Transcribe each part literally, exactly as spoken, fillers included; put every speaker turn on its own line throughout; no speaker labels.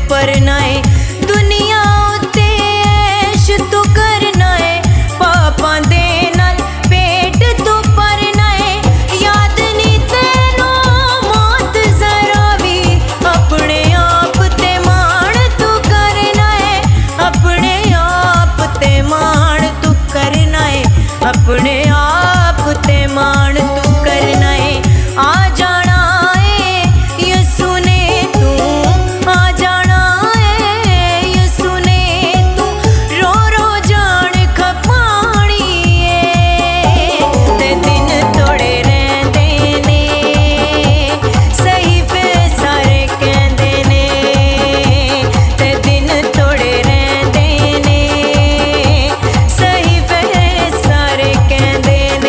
परना है, दुनिया उत्ते ऐश तू करना है, पापां दे नाल पेट तू भरना है। याद नहीं तेनू मौत जरा भी, अपने आप ते मान तू करना है, अपने आप ते मान तू करना है, अपने आप ते मान तू करना है। आ जाना है यीशु ने तू, आ जाना है यीशु ने तू, रो रो जान खपानी है। ते दिन थोड़े रहिंदे ने, सही पे सारे कहंदे ने, ते दिन थोड़े रहिंदे ने, सही पे सारे कहंदे ने।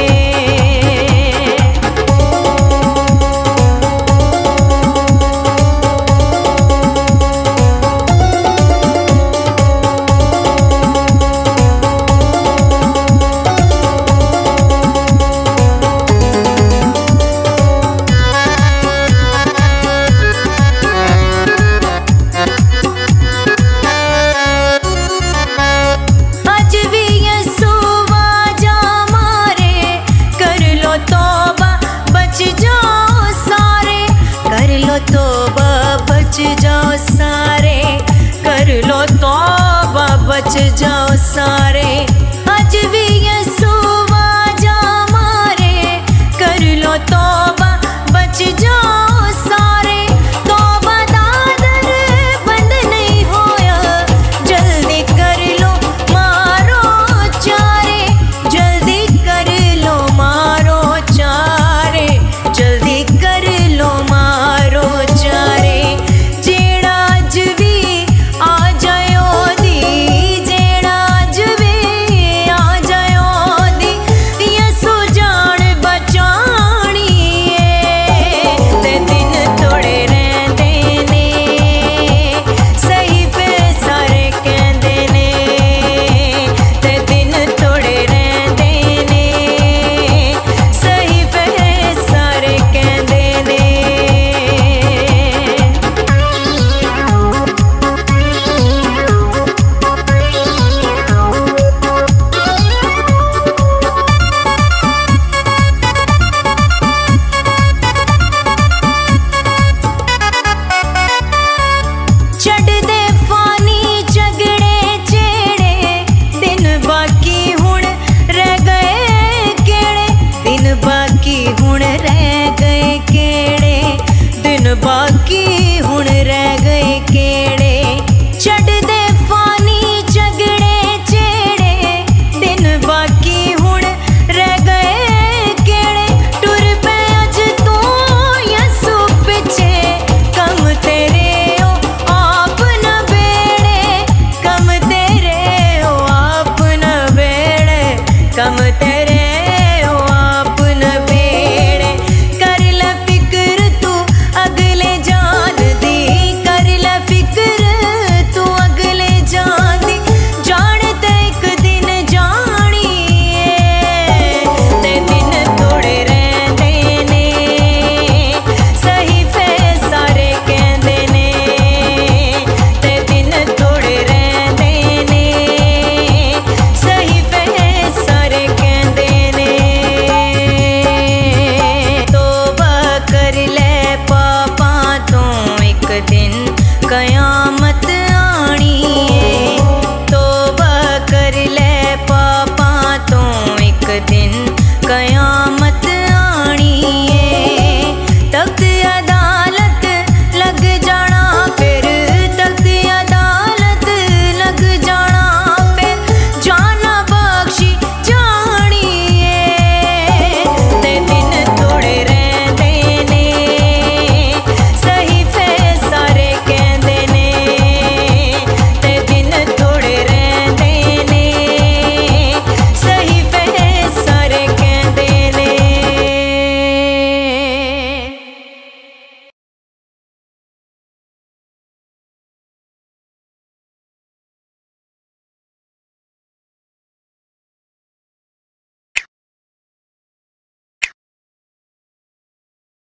अज भी यीशु आजा मारे, कर लो तौबा बच जाओ सारे, कर लो तौबा बच जाओ सारे, कर लो तौबा बच जाओ